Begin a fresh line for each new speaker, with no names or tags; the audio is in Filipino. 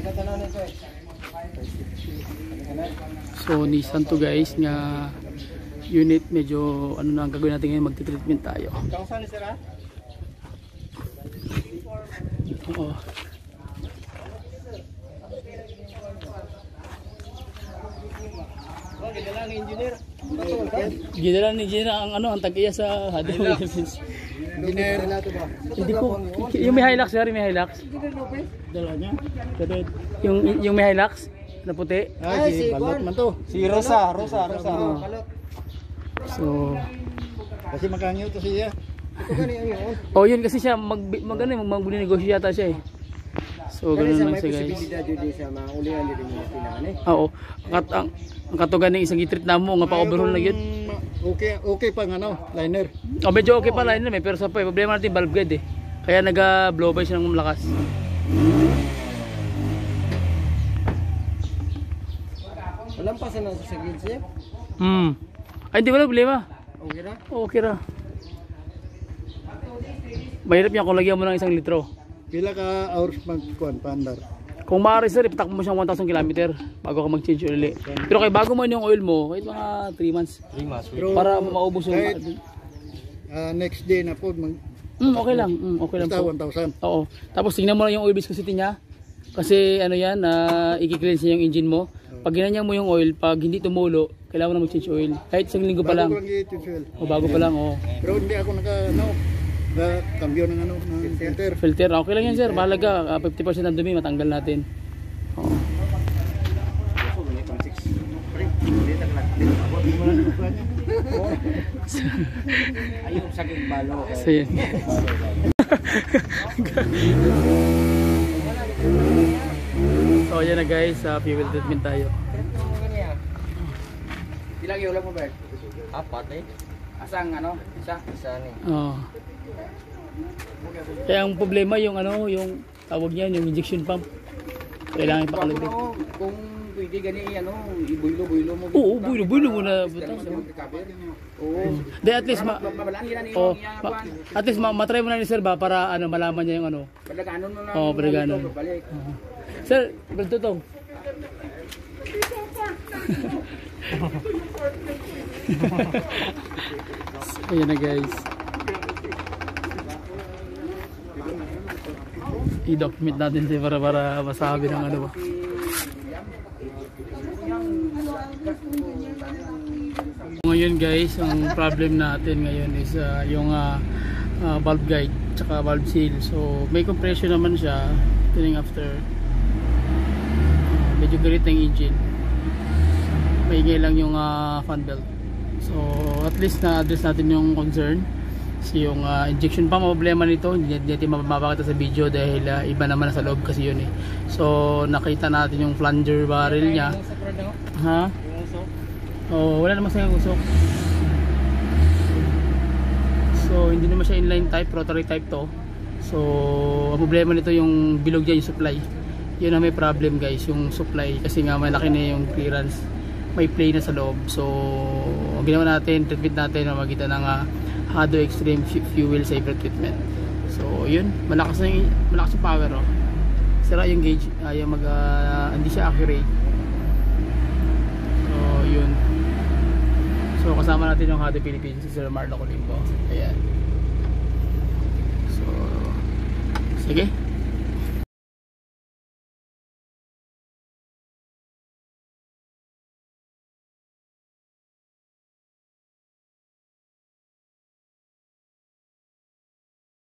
So Nissan to guys nga unit, medyo ano na ang gagawin natin ngayon, magti-treatment tayo. Oo. Gidala ni engineer ang ano, ang tag-iya sa Hado Philippines. Hindi ko yung may Hilux sir, may Hilux. Dala niya. Yung may Hilux na puti.
Si balot man to. Si Rosa.
So
kasi magkangyo to siya. Ito gani ang yun.
oh yun kasi siya magbunegosyo yata siya eh. So ganun lang siya guys. Oo. Ang katugan ng isang itreat na mo nga pa-overhaul na yun.
Okay pa nga no, liner.
Oh, medyo okay pa liner pero sa problema natin valve guide eh. Kaya nag-blow by siya ng malakas.
Malampasan na sa grid siya.
Ay hindi wala problema.
Okay ra?
Okay ra. Mahirap niya kung lagyan mo ng 1 litro.
Pila ka hours magkuan paandar?
Kung maaari sir, ipatak mo siyang 1,000 km bago ka mag-change oil. Pero kay bago mo yung oil mo, kahit mga 3 months.
3 months.
Para maubos yung
next day na po
okay lang. Okay lang po.
1,000.
Oo. Tapos tingnan mo lang yung oil viscosity niya. Kasi ano yan, i-cleanse niya yung engine mo. Pag ginanya mo yung oil, pag hindi tumulo, kailangan mo na mag-change oil. Kahit 1 linggo pa lang.
Bago lang i-change oil.
Bago pa lang,
Pero hindi ako cambio ng filter.
Filter, okay lang yan sir. Mahalaga, 50% ng dumi matanggal natin. Oo.
Ayun sa balo.
So yun. So yan na guys, fuel treatment tayo.
Ilang yung ulam mo ba? 4 eh. Asang ano? Isa ni.
Oo. Kaya ang problema yung ano, yung tawag niyan, yung injection pump. Kailangan ipakalagay.
Kung pwede gani ibuylo mo.
Oo, buylo mo na butas.
Oo.
De at least at least matry mo na ni sir ba para ano malaman niya yung ano.
Padaganon mo lang.
Padaganon. Sir, ganito to. Ayan na guys. I-document natin siya para masabi ng ano ba. Ngayon guys, ang problem natin ngayon is yung valve guide tsaka valve seal. So may compression naman siya tuning after. Medyo galit ng engine. Maingay lang yung fan belt. So at least na-address natin yung concern. Yung injection pump, problema nito hindi natin mapapakita sa video dahil iba naman sa loob kasi yun eh. So nakita natin yung flanger barrel niya. Ha? Oh, wala naman sa usok. So hindi naman siya inline type, rotary type to. So ang problema nito yung bilog dyan, yung supply. Yun ang may problem guys, yung supply kasi nga malaki na yung clearance, may play na sa loob. So ang ginawa natin, treatment natin na magitan ng Hado Extreme Fuel Saver Treatment. So yun, malakas yung power oh. Sira yung gauge, ayaw hindi siya accurate. So yun. So kasama natin yung Hado Philippines, si Sir Marlo Colimbo. Ayan. So sige.